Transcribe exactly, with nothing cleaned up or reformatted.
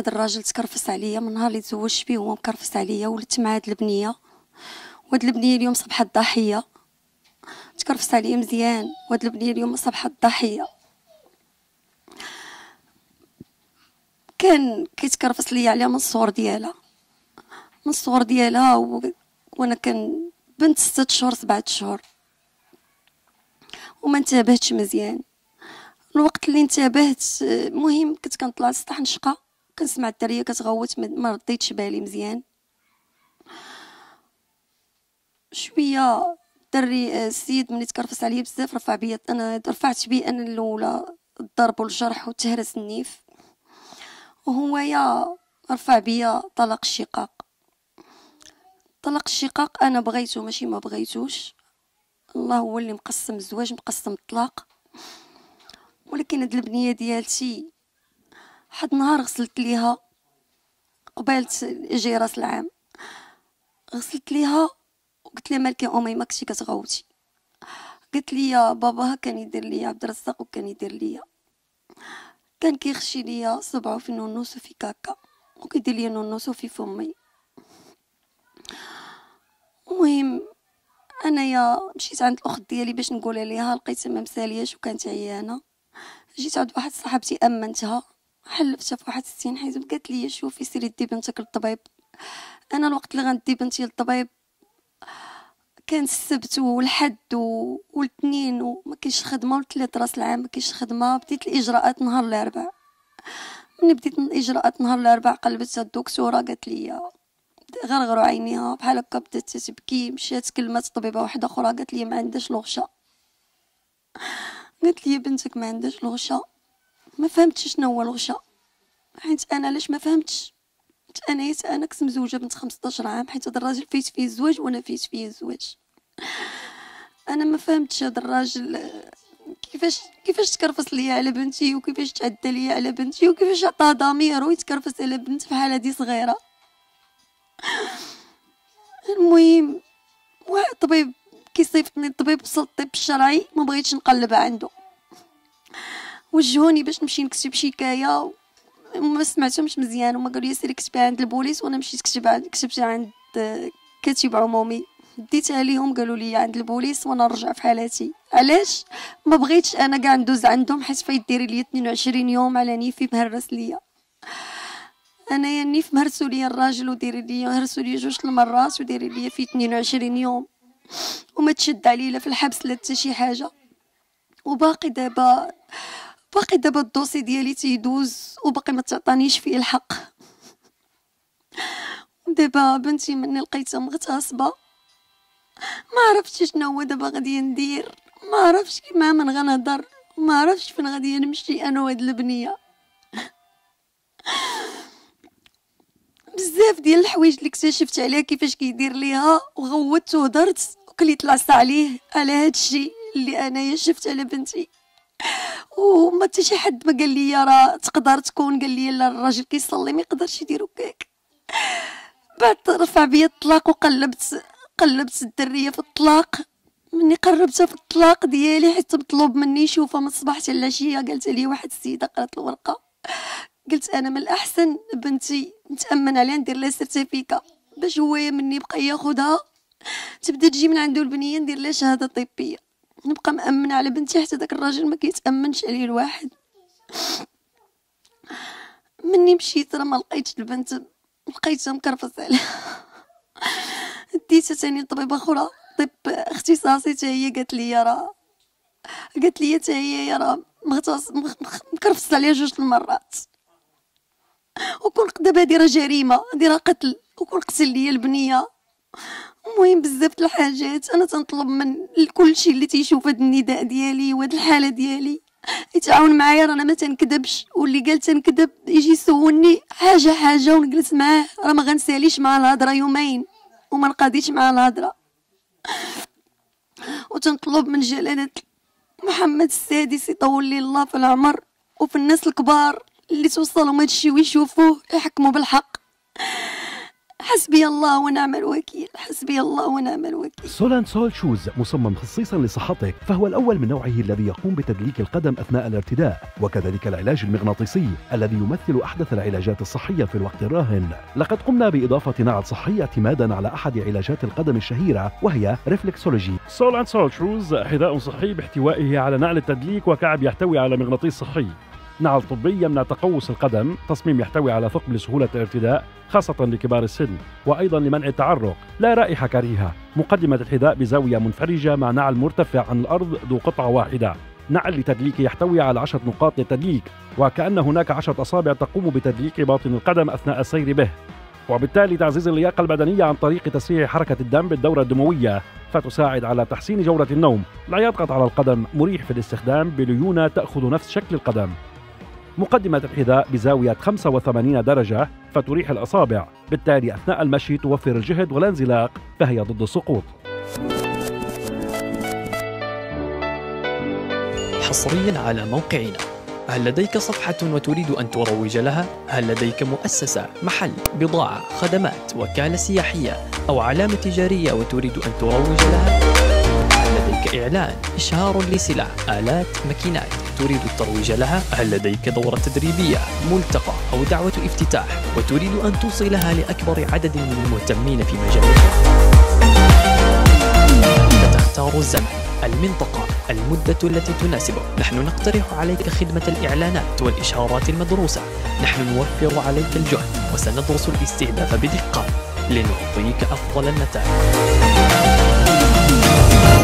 هذا الراجل تكرفس عليا من نهار اللي تزوجت بيه، هو مكرفس عليا. ولدت مع هاد البنيه، وهاد البنيه اليوم صبحت ضحيه. تكرفس عليا مزيان، وهاد البنيه اليوم صبحت ضحيه. كان كيتكرفس ليا عليها من الصغر ديالها من الصغر ديالها و... وانا كان بنت ستة شهور سبعة شهور، وما انتبهتش مزيان. الوقت اللي انتبهت، مهم كنت كنطلع للسطح نشقى، كنسمع الدريه كتغوت، ما رديتش بالي مزيان. شويه الدري السيد ملي تكرفس عليا بزاف رفع بيا، انا رفعت بيه انا الاولى الضرب والجرح وتهرس النيف، وهو يا رفع بيا طلاق الشقاق. طلاق الشقاق انا بغيته ماشي ما بغيتوش، الله هو اللي مقسم الزواج مقسم الطلاق. ولكن هاد البنيه ديالتي حد نهار غسلت ليها قبالت يجي راس العام، غسلت ليها وقلت لها مالكي امي ما كنتي كتغوتي؟ قلت لي يا باباها كان يدير لي عبد الرزاق، وكان يدير لي كان كيخشي ليا صبعو في نونوس وفي كاكا، وكيدير لي نونوس في فمي. المهم انايا مشيت عند الاخت ديالي باش نقول ليها، لقيتها ما مسالياش وكانت عيانه. جيت عند واحد صاحبتي امنتها، حلفتها في واحد السين حيزم، قالت لي شوفي سيري دي بنتك للطبيب. انا الوقت اللي غندي بنتي للطبيب كان السبت والحد والاثنين وما كاينش خدمه، والثلاث راس العام ما كاينش خدمه. بديت الاجراءات نهار الاربعاء. ملي بديت الاجراءات نهار الاربعاء قلبتها الدكتوره قالت لي غرغروا عينيها بحال هكا، بدات تبكي. مشات كلمات طبيبه واحده اخرى قالت لي ما عندهاش الغشه. قالت لي بنتك ما عندهاش الغشه. ما فهمتش شنو هو الغشه، حيت انا علاش ما فهمتش، انا انا كنت مزوجه بنت خمسطاش عام، حيت هذا الراجل فيت فيه الزواج وانا فيت فيه الزواج. انا ما فهمتش هذا الراجل كيفاش كيفاش تكرفس ليا على بنتي، وكيفاش تعدى ليا على بنتي، وكيفاش عطى ضميره يتكرفس على بنت بحال هذه صغيره. المهم واحد طبيب كيصيفطني الطبيب وصل الطب الشرعي، ما بغيتش نقلب عنده، وجهوني باش نمشي نكتب شكايه وما سمعتهمش مزيان، وما قالوا لي سيري كتبيها عند البوليس. وانا مشيت كتب عند كتبتها عند كاتب عمومي، ديتها ليهم قالوا لي عند البوليس وانا نرجع في حالاتي. علاش ما بغيتش انا كاع ندوز عندهم، حيت فايديري لي اثنين وعشرين يوم على نيفي مهرس ليا. انا يا نيف مهرسوا ليا الراجل وديري لي هرسوا لي جوج المرات وديري لي في اثنين وعشرين يوم، وما تشد علي لا في الحبس لا حتى شي حاجه. وباقي دابا باقي دابا الدوسي ديالي تيدوز وباقي ما تعطانيش فيه الحق. دابا بنتي مني لقيتها مغتصبه، ما عرفتش شنو هو دابا غادي ندير، ما عرفتش كيما من غنهضر، ما عرفتش فين غادي نمشي انا وهاد البنيه. بزاف ديال الحوايج اللي اكتشفت عليها كيفاش كيدير ليها، وغوت وهضرت وكليت العصا عليه على هاد الشيء اللي انايا شفت على بنتي. وما حتى شي حد ما قال لي راه تقدر تكون، قال لي لا الراجل كيصلي ما يقدرش يدير هكاك. بعد رفع بيا الطلاق وقلبت قلبت الدريه في الطلاق. مني قربتها في الطلاق ديالي حيت مطلوب مني يشوفها من الصباح حتى العشيه، قالت لي واحد السيده قرات الورقه، قلت انا من الاحسن بنتي نتامن عليها ندير لها سيرتيفيكا باش هو مني بقى ياخذها تبدا تجي من عنده البنيه ندير لها شهاده طبيه، نبقى مأمنة على بنتي حتى داك الراجل ما كيتأمنش عليه الواحد. مني مشيت راه ما لقيتش البنت، لقيتها مكرفس عليها. ديتها ثاني لطبيبه اخرى طب اختصاصي، حتى هي قالت لي راه قالت لي حتى هي راه مغتص مكرفس عليها جوج المرات، وكون دابا هادي راه جريمه، هادي راه قتل، وكون قتل ليا البنيه. المهم بزاف د الحاجات انا تنطلب من كل شيء اللي تيشوف هاد النداء ديالي وهاد الحاله ديالي يتعاون معايا، رانا ما تنكذبش، واللي قال تنكذب يجي يسولني حاجه حاجه ونجلس معاه، راه ما غنساليش مع الهضره يومين وما نقاديش مع الهضره. وتنطلب من جلاله محمد السادس يطول لي الله في العمر وفي الناس الكبار اللي توصلهم هادشي ويشوفوه يحكموا بالحق، حسبي الله ونعم الوكيل، حسبي الله ونعم الوكيل. سول سول شوز مصمم خصيصا لصحتك، فهو الأول من نوعه الذي يقوم بتدليك القدم أثناء الارتداء، وكذلك العلاج المغناطيسي الذي يمثل أحدث العلاجات الصحية في الوقت الراهن. لقد قمنا بإضافة نعل صحي اعتمادا على أحد علاجات القدم الشهيرة وهي ريفلكسولوجي. سول اند سول شوز حذاء صحي باحتوائه على نعل التدليك وكعب يحتوي على مغناطيس صحي. نعل طبي يمنع تقوس القدم، تصميم يحتوي على ثقب لسهولة الارتداء خاصة لكبار السن، وأيضا لمنع التعرق، لا رائحة كريهة. مقدمة الحذاء بزاوية منفرجة مع نعل مرتفع عن الأرض ذو قطعة واحدة. نعل لتدليك يحتوي على عشرة نقاط للتدليك، وكأن هناك عشرة أصابع تقوم بتدليك باطن القدم أثناء السير به، وبالتالي تعزيز اللياقة البدنية عن طريق تسريع حركة الدم بالدورة الدموية، فتساعد على تحسين جودة النوم. لا يضغط على القدم، مريح في الاستخدام بليونة تأخذ نفس شكل القدم. مقدمة الحذاء بزاوية خمسة وثمانين درجة فتريح الأصابع، بالتالي أثناء المشي توفر الجهد والانزلاق، فهي ضد السقوط. حصريا على موقعنا. هل لديك صفحة وتريد أن تروج لها؟ هل لديك مؤسسة، محل، بضاعة، خدمات، وكالة سياحية أو علامة تجارية وتريد أن تروج لها؟ هل لديك إعلان، إشهار لسلع، آلات، ماكينات تريد الترويج لها؟ هل لديك دورة تدريبية، ملتقى أو دعوة افتتاح وتريد أن توصلها لأكبر عدد من المهتمين في مجالك؟ فتختار الزمن، المنطقة، المدة التي تناسبك. نحن نقترح عليك خدمة الإعلانات والإشهارات المدروسة. نحن نوفر عليك الجهد وسندرس الاستهداف بدقة لنعطيك أفضل النتائج.